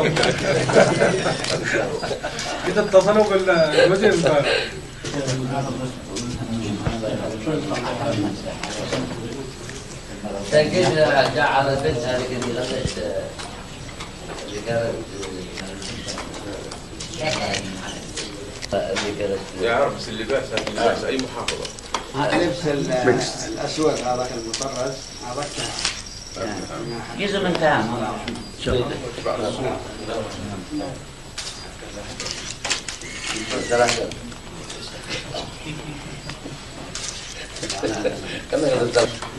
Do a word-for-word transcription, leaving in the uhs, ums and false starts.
كده اتصلوا بالوزير امبارح. تأكيد جاء على البنت هذه اللي غلطت اللي كانت اللي كانت يعرف بس اللباس لباس أي محافظة. لبس الأسود هذاك المطرز هذاك جزء من كلام كم